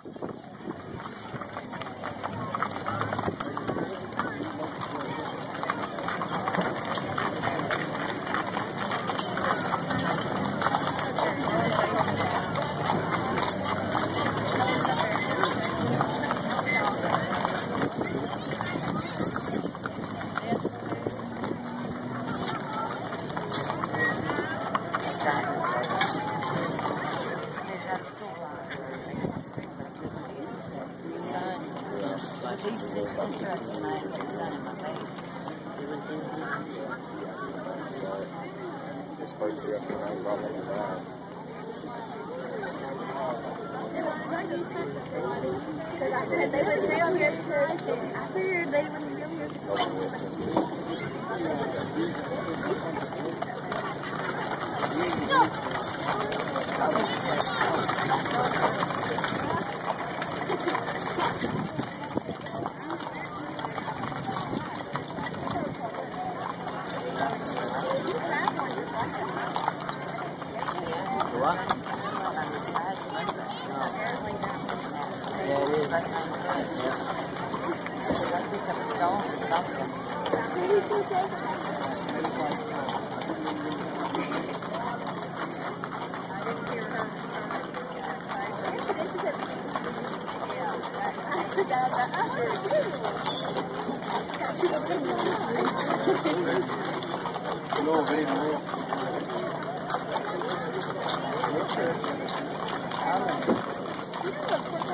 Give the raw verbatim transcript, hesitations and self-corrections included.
He's sitting closer up to mine with his son in my face. It's supposed to be up there, probably in the back. They wouldn't be on here because I figured they wouldn't be on here What? Yeah, it is. No, very good.